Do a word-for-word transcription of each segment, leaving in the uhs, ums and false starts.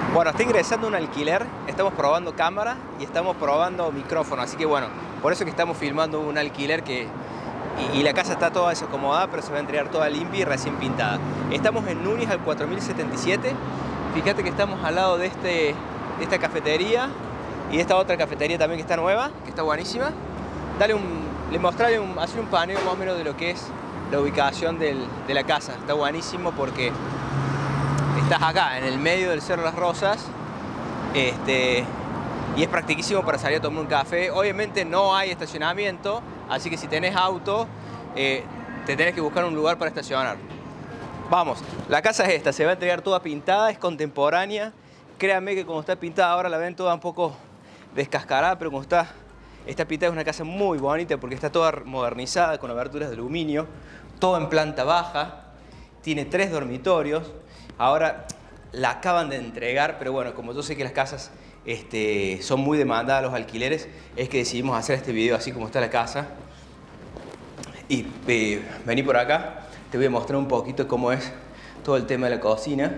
Bueno, está ingresando un alquiler, estamos probando cámara y estamos probando micrófono, así que bueno, por eso que estamos filmando un alquiler que... Y, y la casa está toda desacomodada, pero se va a entregar toda limpia y recién pintada. Estamos en Núñez al cuatro mil setenta y siete, fíjate que estamos al lado de, este, de esta cafetería y de esta otra cafetería también que está nueva, que está buenísima. Dale un, le mostraré un, hacer un paneo más o menos de lo que es la ubicación del, de la casa. Está buenísimo porque estás acá, en el medio del Cerro Las Rosas, este, y es practicísimo para salir a tomar un café. Obviamente no hay estacionamiento, así que si tenés auto, eh, te tenés que buscar un lugar para estacionar. Vamos, la casa es esta, se va a entregar toda pintada, es contemporánea. Créanme que como está pintada ahora la ven toda un poco descascarada, pero como está, está pintada es una casa muy bonita porque está toda modernizada con aberturas de aluminio, todo en planta baja, tiene tres dormitorios. Ahora la acaban de entregar, pero bueno, como yo sé que las casas este, son muy demandadas, los alquileres, es que decidimos hacer este video así como está la casa. Y eh, vení por acá, te voy a mostrar un poquito cómo es todo el tema de la cocina.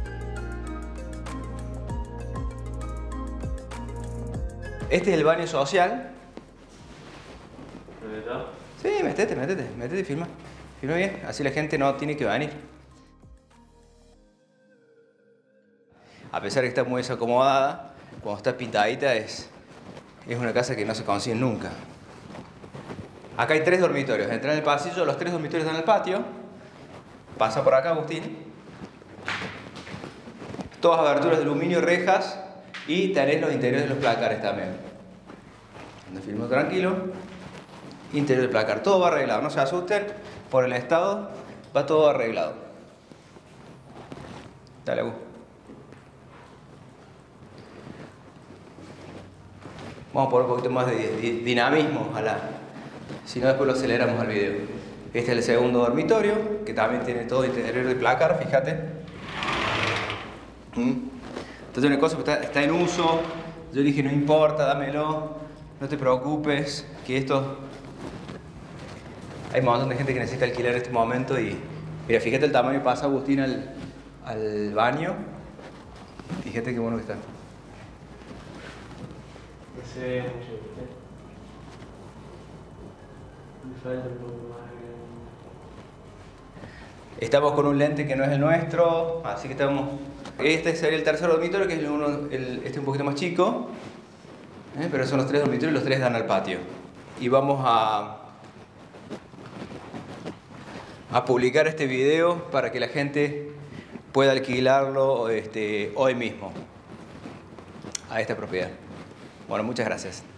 Este es el baño social. ¿De verdad? Sí, métete, métete, métete y filma. Filma bien, así la gente no tiene que venir. A pesar de que está muy desacomodada, cuando está pintadita es, es una casa que no se consigue nunca. Acá hay tres dormitorios. Entra en el pasillo, los tres dormitorios están en el patio. Pasa por acá, Agustín. Todas aberturas de aluminio, rejas. Y tenés los interiores de los placares también. Ando filmo tranquilo. Interior del placar, todo va arreglado. No se asusten, por el estado va todo arreglado. Dale, Agus. Vamos a poner un poquito más de dinamismo, ojalá. Si no, después lo aceleramos al video. Este es el segundo dormitorio, que también tiene todo interior de placar, fíjate. Entonces una cosa que está, está en uso. Yo dije, no importa, dámelo. No te preocupes, que esto... Hay un montón de gente que necesita alquilar en este momento y... Mira, fíjate el tamaño, pasa Agustín al, al baño. Fíjate qué bueno que está. Se ve mucho, ¿viste? Me falta un poco más. Estamos con un lente que no es el nuestro, así que estamos... Este sería el tercer dormitorio, que es el uno, el, este un poquito más chico. ¿eh? Pero son los tres dormitorios y los tres dan al patio. Y vamos a... a publicar este video para que la gente pueda alquilarlo este, hoy mismo a esta propiedad. Bueno, muchas gracias.